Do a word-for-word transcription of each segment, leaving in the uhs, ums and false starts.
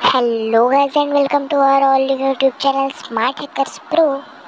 Hello guys and welcome to our all YouTube channel Smart Hackers Pro.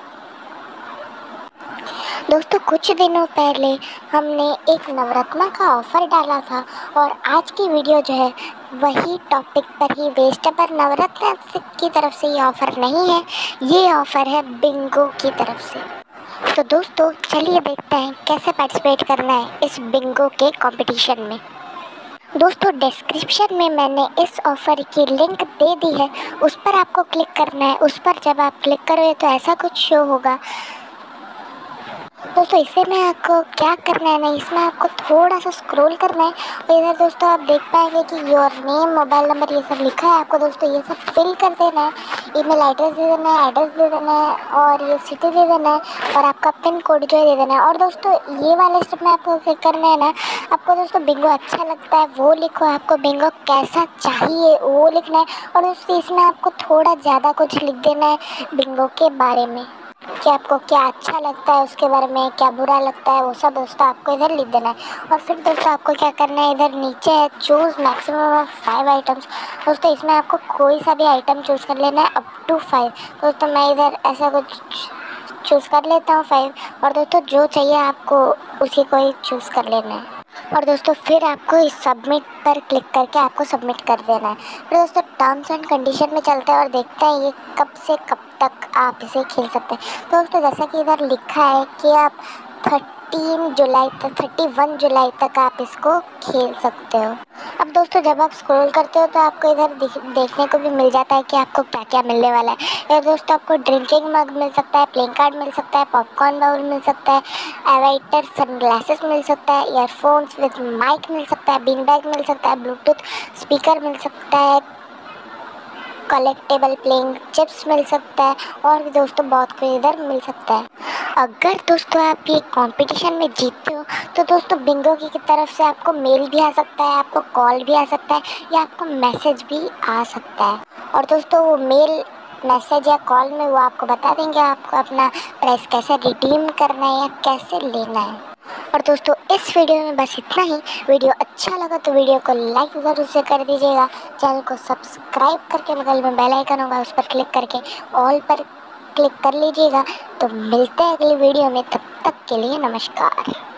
दोस्तों कुछ दिनों पहले हमने एक नवरत्ना का ऑफ़र डाला था और आज की वीडियो जो है वही टॉपिक पर ही बेस्ड है, पर नवरत्ना की तरफ से ये ऑफ़र नहीं है, ये ऑफ़र है बिंगो की तरफ से। तो दोस्तों चलिए देखते हैं कैसे पार्टिसिपेट करना है इस बिंगो के कंपटीशन में। दोस्तों डिस्क्रिप्शन में मैंने इस ऑफ़र की लिंक दे दी है, उस पर आपको क्लिक करना है। उस पर जब आप क्लिक करोगे तो ऐसा कुछ शो होगा। दोस्तों इसमें आपको क्या करना है, नहीं इसमें आपको थोड़ा सा स्क्रॉल करना है और इधर दोस्तों आप देख पाएंगे कि योर नेम, मोबाइल नंबर ये सब लिखा है। आपको दोस्तों ये सब फिल कर देना है, ईमेल एड्रेस दे देना है, एड्रेस दे देना है और ये सिटी दे देना है और आपका पिन कोड जो है दे देना है। और दोस्तों ये वाले स्टेप में आपको क्या करना है ना, आपको दोस्तों बिंगो अच्छा लगता है वो लिखो, आपको बिंगो कैसा चाहिए वो लिखना है। और दोस्तों इसमें आपको थोड़ा ज़्यादा कुछ लिख देना है बिंगो के बारे में कि आपको क्या अच्छा लगता है उसके बारे में, क्या बुरा लगता है वो सब दोस्तों आपको इधर लिख देना है। और फिर दोस्तों आपको क्या करना है, इधर नीचे है choose maximum of five items. दोस्तों इसमें आपको कोई सा भी आइटम चूज़ कर लेना है अप टू फाइव। दोस्तों मैं इधर ऐसा कुछ चूज़ कर लेता हूँ फाइव, और दोस्तों जो चाहिए आपको उसी को ही चूज़ कर लेना है। और दोस्तों फिर आपको इस सबमिट पर क्लिक करके आपको सबमिट कर देना है। फिर दोस्तों टर्म्स एंड कंडीशन में चलते हैं और देखते हैं ये कब से कब तक आप इसे खेल सकते हैं। तो दोस्तों जैसा कि इधर लिखा है कि आप थर्टीन जुलाई तक थर्टी वन जुलाई तक आप इसको खेल सकते हो। अब दोस्तों जब आप स्क्रॉल करते हो तो आपको इधर देखने को भी मिल जाता है कि आपको क्या क्या मिलने वाला है। इधर दोस्तों आपको ड्रिंकिंग मग मिल सकता है, प्लेइंग कार्ड मिल सकता है, पॉपकॉर्न बाउल मिल सकता है, एवाइटर सनग्लासेस मिल सकता है, ईयरफोन्स विद माइक मिल सकता है, बीन बैग मिल सकता है, ब्लूटूथ स्पीकर मिल सकता है, कलेक्टेबल प्लेइंग चिप्स मिल सकता है और भी दोस्तों बहुत कुछ इधर मिल सकता है। अगर दोस्तों आप ये कंपटीशन में जीतते हो तो दोस्तों बिंगो की तरफ से आपको मेल भी आ सकता है, आपको कॉल भी आ सकता है या आपको मैसेज भी आ सकता है। और दोस्तों वो मेल मैसेज या कॉल में वो आपको बता देंगे आपको अपना प्राइस कैसे रिडीम करना है या कैसे लेना है। और दोस्तों इस वीडियो में बस इतना ही। वीडियो अच्छा लगा तो वीडियो को लाइक ज़रूर से कर दीजिएगा, चैनल को सब्सक्राइब करके बगल में बेल आइकन होगा उस पर क्लिक करके ऑल पर क्लिक कर लीजिएगा। तो मिलते हैं अगली वीडियो में, तब तक के लिए नमस्कार।